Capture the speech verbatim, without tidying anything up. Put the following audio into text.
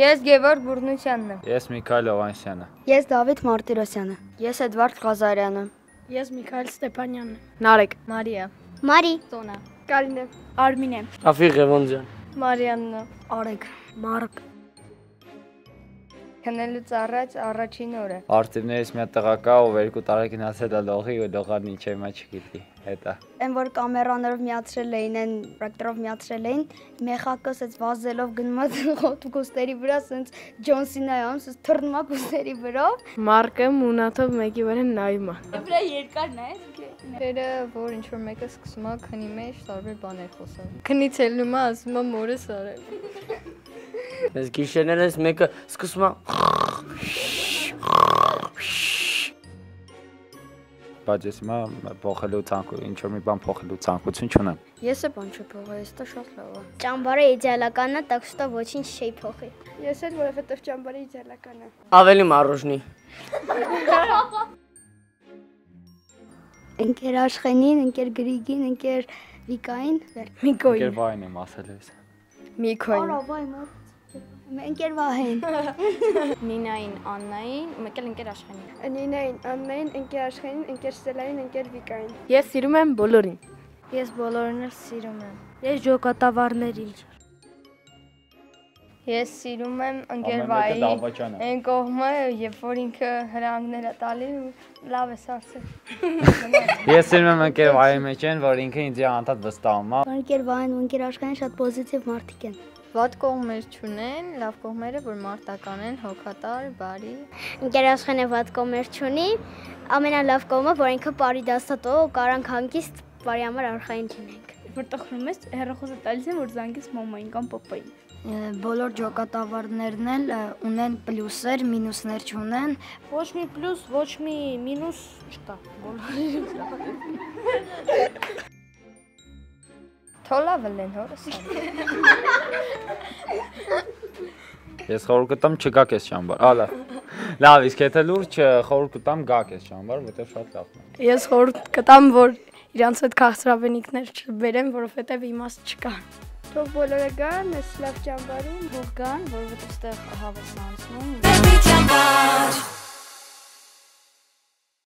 Ես Գևորգ Բուրնուսյանն եմ։ Ես Միքայել Հովանեսյանը։ Ես Դավիթ Մարտիրոսյանը։ Ես Էդվարդ Ղազարյանը։ Ես Միքայել Ստեփանյանն եմ։ Նարեկ Մարիա Մարի Տոնա Կարինե Արմին եմ։ Աֆիկ Ղևոնդյան Մարիաննա Արեգ Մարկ Քնելուց առաջ առաջին օրը։ Արտիվներից մի հատ տղա կա, ով երկու տարի գնացել է լողի ու լողան ինչ է, մա չգիտի, հետա։ Այն որ կամերաներով միացրել էին, այն պրոյեկտորով միացրել էին, մեխակը սենց վազելով գնում է կուստերի վրա, սենց Ջոն Սինայի անում, սենց թռնում է կուստերի վրա։ Մարկը մունաթով մեկի վրա նայում է։ Վրա երկար նայես։ Դերը որ ինչ որ մեկը սկսում է քնի մեջ տարբեր բաներ խոսալ։ Քնից ելնում է, ասում է մորս արել։ Ես գիշերներս մեկը սկսում է Բայց ես հիմա փոխելու ցանկություն, ինչ որ մի բան փոխելու ցանկություն չունեմ։ Ես է բան չփոխել, ես դա շատ լավ է։ Ճամբարը իդեալական է, так что ոչինչ չի փոխի։ Ես էլ որովհետև ճամբարը իդեալական է։ ավելի մարուժնի։ Ընկեր Աշխենին, ընկեր Գրիգին, ընկեր Վիկային, Միկոյին։ Ընկեր վայն եմ ասել ես։ Միքոյին։ Արա վայ մոտ։ Ընկեր Վահեն։ Նինային, Աննային, մեկ էլ ընկեր Աշխենին։ Նինային, Աննային, ընկեր Աշխենին, ընկեր Ստելային, ընկեր Վիկային։ Ես սիրում եմ բոլորին։ Ես բոլորին էլ սիրում եմ։ Ես ջոկատավարներին։ Ես սիրում եմ ընկեր Ամեն մեկը վայի դավաճան է։ այն կողմը, երբ որ ինքը հրանգներ է տալի ու լավ է սարսել։ Ես սիրում եմ ընկեր վայի մեջ են, որ ինքը ինձ անդադ վստահում է։ Ընկեր Վահեն ու ընկեր Աշխենին շատ պոզիտիվ մարդիկ են։ Վատ կողմեր չունեն, լավ կողմերը, որ մարտական են, հոգատար, բարի։ Ընկեր Աշխենը վատ կողմեր չունի, ամենալավ կողմը, որ ինքը բարի դասատու ու կարանք հանգիստ բարի համար արխային չունենք։ Որտեղ խնում ես, հեռախոսը տալիս են, որ զանգես մամային կամ պապային։ Բոլոր ջոկատավարներն էլ ունեն պլյուսեր, մինուսներ չունեն։ Ոչ մի պլյուս, ոչ մի մինուս չկա։ Թոլավը լեն հորս։ Ես խորհուրդ կտամ չգաք ես ճամբար։ Ալա։ Լավ, իսկ եթե լուրջ խորհուրդ կտամ գաք ես ճամբար, որտեղ շատ լավն է։ Ես խորհուրդ կտամ, որ իրանց հետ քաղցրավենիքներ չբերեն, որովհետև իմաստ չկա։ Թող բոլորը գան, այս լավ ճամբարում, Թող գան, որովհետև այստեղ հավեսն անցնում։ Դեպի ճամբար